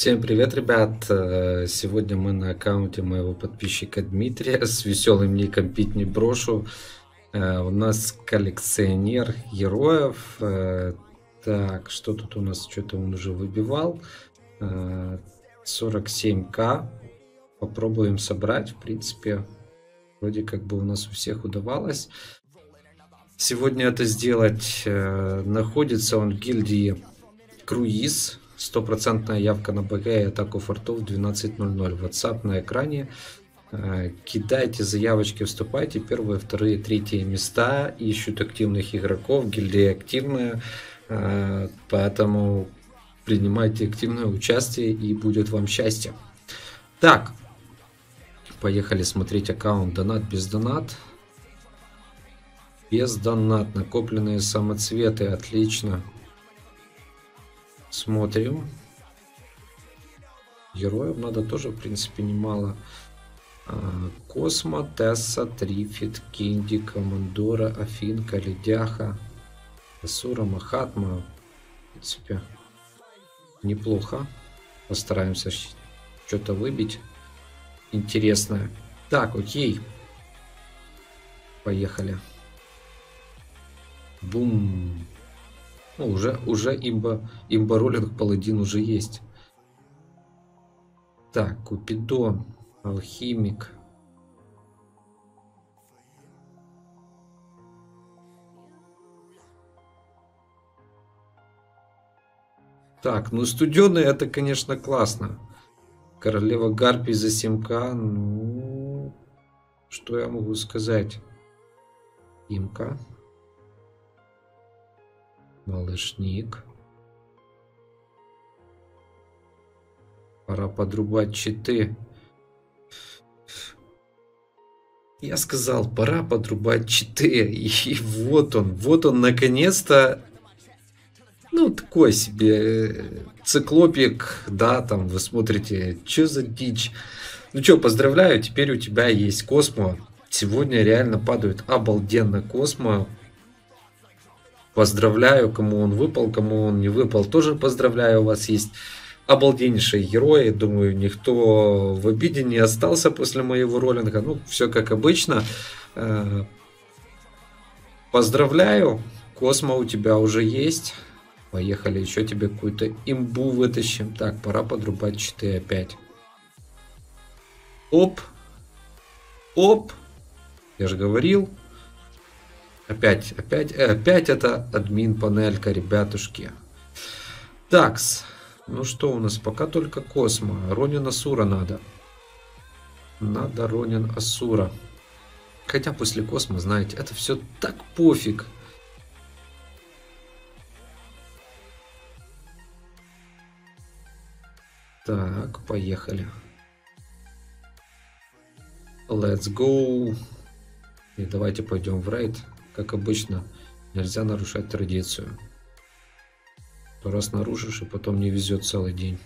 Всем привет, ребят! Сегодня мы на аккаунте моего подписчика Дмитрия с веселым ником Пить не брошу. У нас коллекционер героев. Так, что тут у нас? Что-то он уже выбивал. 47к. Попробуем собрать. В принципе, вроде как бы у нас у всех удавалось сегодня это сделать. Находится он в гильдии Круиз. 100% явка на БГ и атаку фортов 12:00. WhatsApp на экране. Кидайте заявочки, вступайте. Первые, вторые, третьи места. Ищут активных игроков. Гильдия активная. Поэтому принимайте активное участие и будет вам счастье. Так. Поехали смотреть аккаунт. Донат без донат. Без донат. Накопленные самоцветы. Отлично. Смотрим. Героев надо тоже, в принципе, немало. Космо, Тесса, Трифит, Кинди, Командора, Афинка, Ледяха, Асура, Махатма. В принципе, неплохо. Постараемся что-то выбить интересное. Так, окей. Поехали. Бум. Ну, уже имба роллинг паладин уже есть. Так, Купидон, алхимик. Так, ну студеный это, конечно, классно. Королева Гарпий за 7к. Ну, что я могу сказать? Имка. Малышник. Пора подрубать читы. Я сказал, пора подрубать читы. И вот он наконец-то. Ну, такой себе циклопик, да, там вы смотрите, что за дичь. Ну что, поздравляю, теперь у тебя есть Космо. Сегодня реально падают обалденно Космо. Поздравляю, кому он выпал, кому он не выпал, тоже поздравляю, у вас есть обалденнейшие герои. Думаю, никто в обиде не остался после моего роллинга. Ну, все как обычно. Поздравляю, Космо у тебя уже есть. Поехали, еще тебе какую-то имбу вытащим. Так, пора подрубать читы опять. Оп. Оп. Я же говорил. Опять это админ панелька, ребятушки. Такс. Ну что у нас? Пока только Космо. Ронин Асура надо. Надо Ронин Асура. Хотя после Космо, знаете, это все так пофиг. Так, поехали. Let's go. И давайте пойдем в рейд. Как обычно, нельзя нарушать традицию. То раз нарушишь, и потом не везет целый день.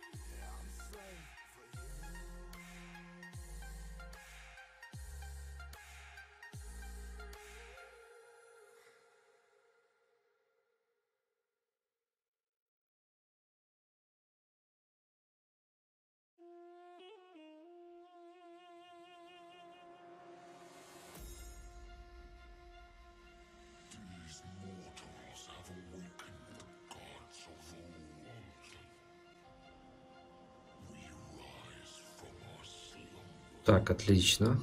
Так, отлично.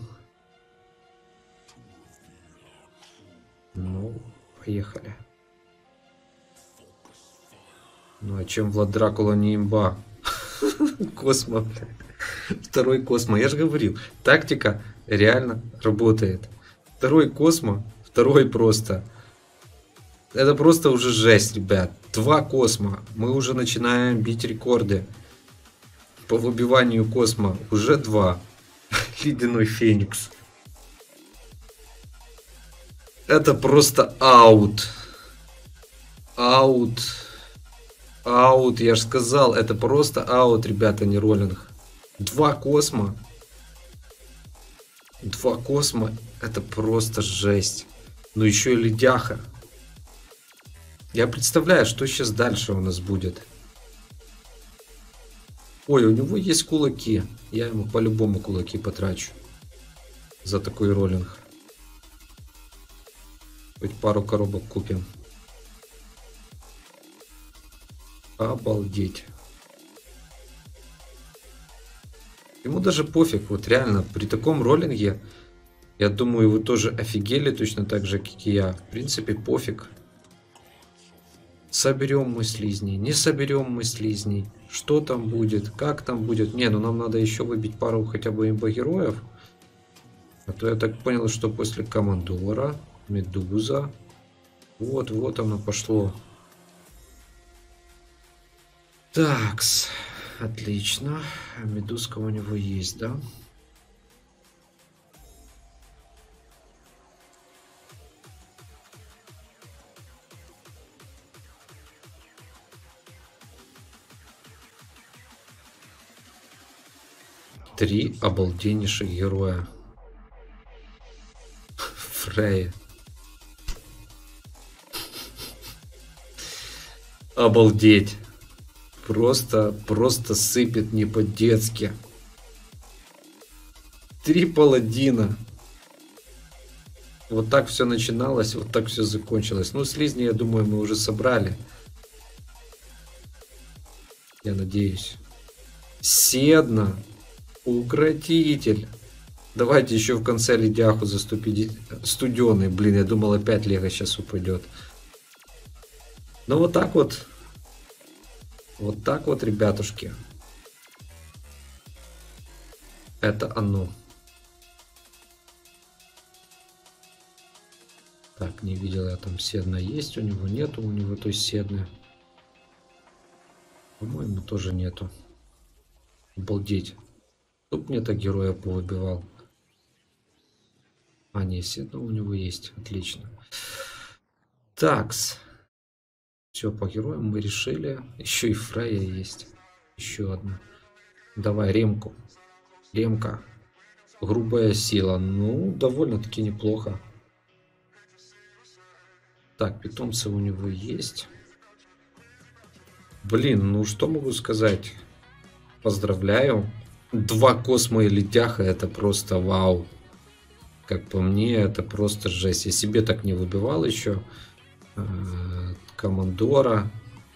Ну, поехали. Ну, а чем Влад Дракула не имба? Космо. Второй Космо. Я же говорил, тактика реально работает. Второй Космо, второй просто. Это просто уже жесть, ребят. 2 Космо. Мы уже начинаем бить рекорды. По выбиванию Космо. Уже 2. Ледяной Феникс. Это просто аут. Аут. Аут, я же сказал. Это просто аут, ребята, не роллинг. 2 Космо. 2 Космо. Это просто жесть. Ну еще и ледяха. Я представляю, что сейчас дальше у нас будет. Ой, у него есть кулаки. Я ему по-любому кулаки потрачу. За такой роллинг. Хоть пару коробок купим. Обалдеть. Ему даже пофиг. Вот реально, при таком роллинге, я думаю, вы тоже офигели точно так же, как и я. В принципе, пофиг. Соберем мы слизней, не соберем мы слизней. Что там будет, как там будет. Не, ну нам надо еще выбить пару хотя бы имбо-героев. А то я так понял, что после Командора, Медуза. Вот оно пошло. Такс. Отлично. Медузка у него есть, да? Три обалденнейших героя. Фрей. Обалдеть. Просто сыпет не по-детски. 3 паладина. Вот так все начиналось, вот так все закончилось. Ну, слизни, я думаю, мы уже собрали. Я надеюсь. Седна. Укротитель. Давайте еще в конце ледяху заступить. Студеный. Блин, я думал, опять Лего сейчас упадет. Ну, вот так вот. Вот так вот, ребятушки. Это оно. Так, не видел я там седна есть у него, нету у него той седны. По-моему, тоже нету. Обалдеть. Тут мне так героя повыбивал. А, не, седна у него есть. Отлично. Такс. Все, по героям мы решили. Еще и Фрея есть. Еще одна. Давай, ремку. Ремка. Грубая сила. Ну, довольно-таки неплохо. Так, питомцы у него есть. Блин, ну что могу сказать? Поздравляю. 2 космо и летяха, это просто вау. Как по мне, это просто жесть. Я себе так не выбивал еще. Командора.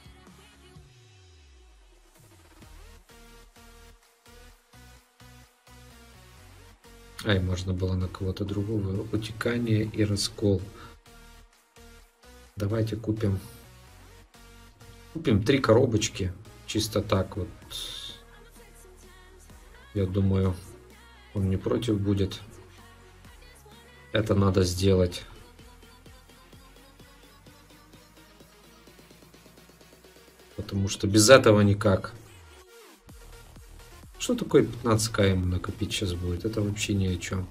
Ай, можно было на кого-то другого. Утекание и раскол. Давайте купим. Купим 3 коробочки. Чисто так вот. Я думаю, он не против будет. Это надо сделать. Потому что без этого никак. Что такое 15к ему накопить сейчас будет? Это вообще ни о чем.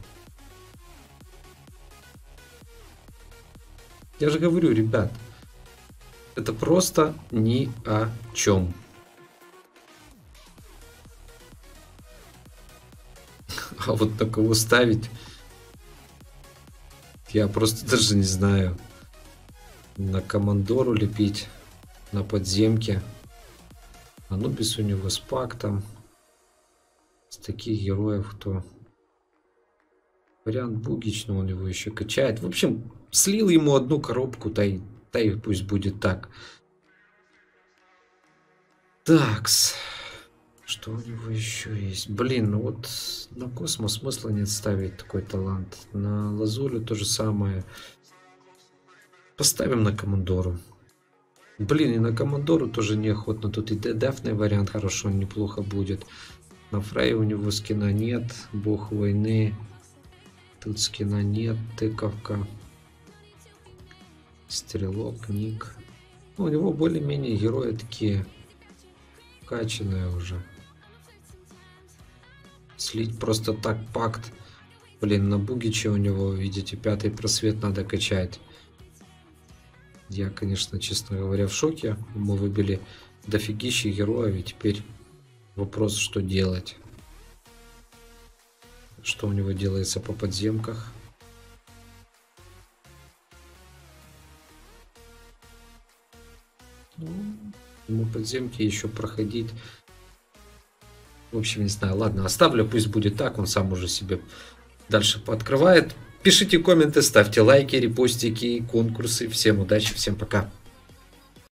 Я же говорю, ребят, это просто ни о чем. А вот на кого ставить, я просто даже не знаю. На Командору лепить, на подземке. Анубис у него спак там. С таких героев, кто... Вариант Бугичного у него еще качает. В общем, слил ему одну коробку, да и пусть будет так. Такс. Что у него еще есть? Блин, ну вот на космос смысла нет ставить такой талант. На Лазулю то же самое. Поставим на Командору. Блин, и на Командору тоже неохотно. Тут и дефный вариант хорошо, неплохо будет. На Фрей у него скина нет. Бог войны. Тут скина нет. Тыковка. Стрелок, ник. Ну, у него более-менее герои такие качанные уже. Слить просто так пакт. Блин, на Бугиче у него, видите, 5-й просвет надо качать. Я, конечно, честно говоря, в шоке. Мы выбили дофигища героев, и теперь вопрос, что делать. Что у него делается по подземках. Ну, ему подземки еще проходить В общем, не знаю. Ладно, оставлю, пусть будет так. Он сам уже себе дальше пооткрывает. Пишите комменты, ставьте лайки, репостики, конкурсы. Всем удачи, всем пока.